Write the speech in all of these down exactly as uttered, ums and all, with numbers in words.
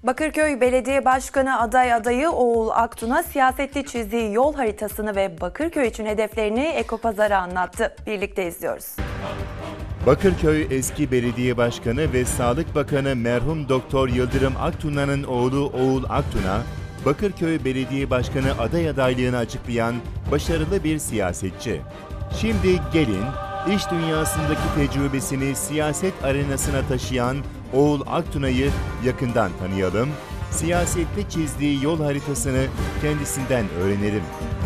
Bakırköy Belediye Başkanı aday adayı Oğul Aktun'a siyasette çizdiği yol haritasını ve Bakırköy için hedeflerini Ekopazar'a anlattı. Birlikte izliyoruz. Bakırköy eski belediye başkanı ve Sağlık Bakanı merhum Doktor Yıldırım Aktuna'nın oğlu Oğul Aktun'a, Bakırköy Belediye Başkanı aday adaylığını açıklayan başarılı bir siyasetçi. Şimdi gelin, iş dünyasındaki tecrübesini siyaset arenasına taşıyan Oğul Aktuna'yı yakından tanıyalım, siyasette çizdiği yol haritasını kendisinden öğrenelim.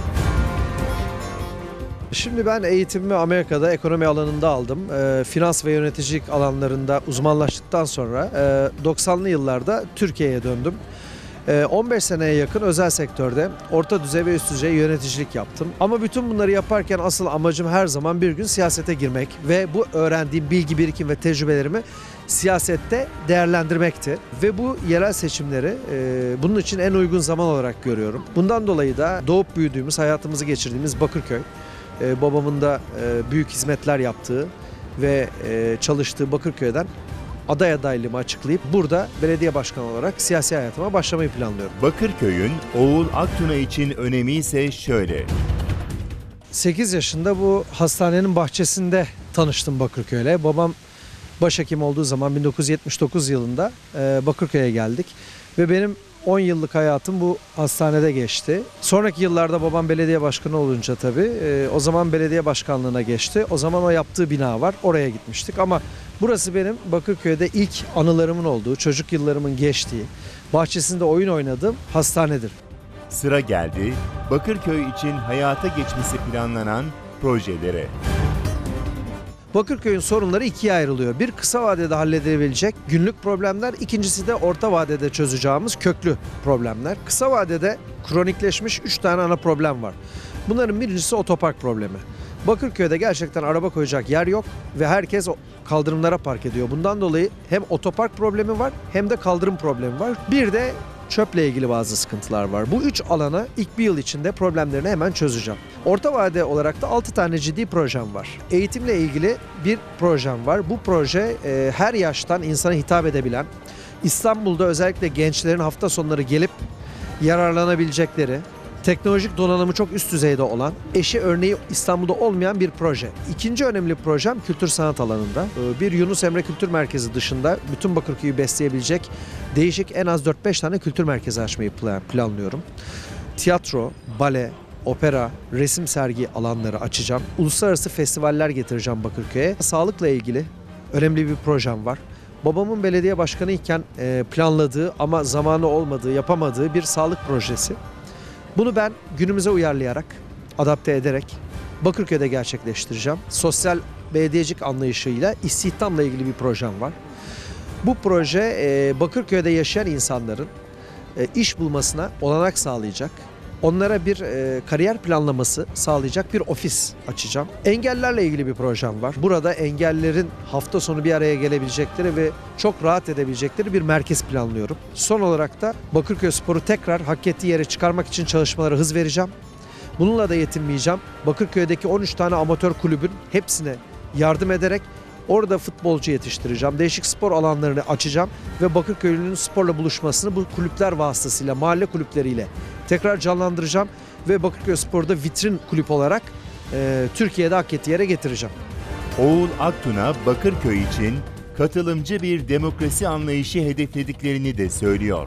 Şimdi ben eğitimimi Amerika'da ekonomi alanında aldım. E, finans ve yöneticilik alanlarında uzmanlaştıktan sonra e, doksanlı yıllarda Türkiye'ye döndüm. E, on beş seneye yakın özel sektörde orta düzey ve üst düzey yöneticilik yaptım. Ama bütün bunları yaparken asıl amacım her zaman bir gün siyasete girmek ve bu öğrendiğim bilgi, birikim ve tecrübelerimi siyasette değerlendirmekti. Ve bu yerel seçimleri e, bunun için en uygun zaman olarak görüyorum. Bundan dolayı da doğup büyüdüğümüz, hayatımızı geçirdiğimiz Bakırköy, e, babamın da e, büyük hizmetler yaptığı ve e, çalıştığı Bakırköy'den aday adaylığımı açıklayıp burada belediye başkanı olarak siyasi hayatıma başlamayı planlıyorum. Bakırköy'ün Oğul Aktuna için önemi ise şöyle. sekiz yaşında bu hastanenin bahçesinde tanıştım Bakırköy'le. Babam başhekim olduğu zaman bin dokuz yüz yetmiş dokuz yılında Bakırköy'e geldik ve benim on yıllık hayatım bu hastanede geçti. Sonraki yıllarda babam belediye başkanı olunca tabii o zaman belediye başkanlığına geçti. O zaman o yaptığı bina var. Oraya gitmiştik ama burası benim Bakırköy'de ilk anılarımın olduğu, çocuk yıllarımın geçtiği, bahçesinde oyun oynadığım hastanedir. Sıra geldi Bakırköy için hayata geçmesi planlanan projelere. Bakırköy'ün sorunları ikiye ayrılıyor. Bir, kısa vadede halledilebilecek günlük problemler, ikincisi de orta vadede çözeceğimiz köklü problemler. Kısa vadede kronikleşmiş üç tane ana problem var. Bunların birincisi otopark problemi. Bakırköy'de gerçekten araba koyacak yer yok ve herkes kaldırımlara park ediyor. Bundan dolayı hem otopark problemi var hem de kaldırım problemi var. Bir de çöple ilgili bazı sıkıntılar var. Bu üç alana ilk bir yıl içinde problemlerini hemen çözeceğim. Orta vade olarak da altı tane ciddi projem var. Eğitimle ilgili bir projem var. Bu proje e, her yaştan insana hitap edebilen, İstanbul'da özellikle gençlerin hafta sonları gelip yararlanabilecekleri, teknolojik donanımı çok üst düzeyde olan, eşi örneği İstanbul'da olmayan bir proje. İkinci önemli projem kültür sanat alanında. Bir Yunus Emre Kültür Merkezi dışında bütün Bakırköy'ü besleyebilecek değişik en az dört beş tane kültür merkezi açmayı planlıyorum. Tiyatro, bale, opera, resim sergi alanları açacağım. Uluslararası festivaller getireceğim Bakırköy'e. Sağlıkla ilgili önemli bir projem var. Babamın belediye başkanı iken planladığı ama zamanı olmadığı, yapamadığı bir sağlık projesi. Bunu ben günümüze uyarlayarak, adapte ederek Bakırköy'de gerçekleştireceğim. Sosyal belediyecilik anlayışıyla istihdamla ilgili bir projem var. Bu proje Bakırköy'de yaşayan insanların iş bulmasına olanak sağlayacak. Onlara bir kariyer planlaması sağlayacak bir ofis açacağım. Engellerle ilgili bir projem var. Burada engellerin hafta sonu bir araya gelebilecekleri ve çok rahat edebilecekleri bir merkez planlıyorum. Son olarak da Bakırköy Spor'u tekrar hak ettiği yere çıkarmak için çalışmalara hız vereceğim. Bununla da yetinmeyeceğim. Bakırköy'deki on üç tane amatör kulübün hepsine yardım ederek orada futbolcu yetiştireceğim. Değişik spor alanlarını açacağım ve Bakırköylünün sporla buluşmasını bu kulüpler vasıtasıyla, mahalle kulüpleriyle tekrar canlandıracağım ve Bakırköy Spor'da vitrin kulüp olarak e, Türkiye'de hak ettiği yere getireceğim. Oğul Aktuna, Bakırköy için katılımcı bir demokrasi anlayışı hedeflediklerini de söylüyor.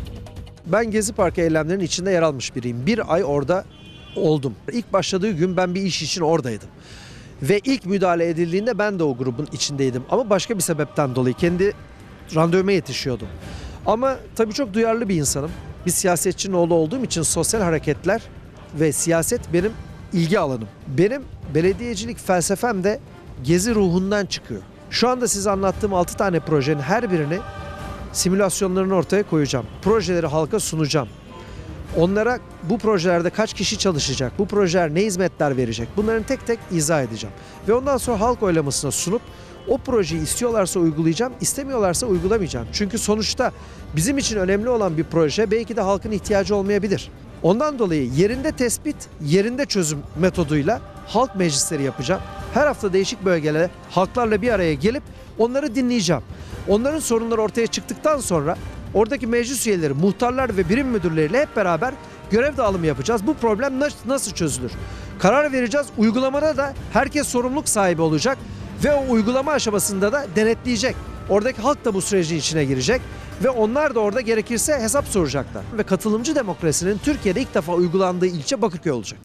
Ben Gezi Parkı eylemlerinin içinde yer almış biriyim. Bir ay orada oldum. İlk başladığı gün ben bir iş için oradaydım. Ve ilk müdahale edildiğinde ben de o grubun içindeydim. Ama başka bir sebepten dolayı kendi randevuma yetişiyordum. Ama tabii çok duyarlı bir insanım. Bir siyasetçinin oğlu olduğum için sosyal hareketler ve siyaset benim ilgi alanım. Benim belediyecilik felsefem de Gezi ruhundan çıkıyor. Şu anda size anlattığım altı tane projenin her birini simülasyonlarını ortaya koyacağım. Projeleri halka sunacağım. Onlara bu projelerde kaç kişi çalışacak, bu projeler ne hizmetler verecek, bunların tek tek izah edeceğim. Ve ondan sonra halk oylamasına sunup o projeyi istiyorlarsa uygulayacağım, istemiyorlarsa uygulamayacağım. Çünkü sonuçta bizim için önemli olan bir proje belki de halkın ihtiyacı olmayabilir. Ondan dolayı yerinde tespit, yerinde çözüm metoduyla halk meclisleri yapacağım. Her hafta değişik bölgelere halklarla bir araya gelip onları dinleyeceğim. Onların sorunları ortaya çıktıktan sonra Oradaki meclis üyeleri, muhtarlar ve birim müdürleriyle hep beraber görev dağılımı yapacağız. Bu problem nasıl çözülür? Karar vereceğiz. Uygulamada da herkes sorumluluk sahibi olacak ve o uygulama aşamasında da denetleyecek. Oradaki halk da bu sürecin içine girecek ve onlar da orada gerekirse hesap soracaklar. Ve katılımcı demokrasinin Türkiye'de ilk defa uygulandığı ilçe Bakırköy olacak.